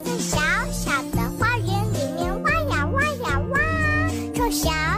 在小小的花园里面挖呀挖呀挖，种小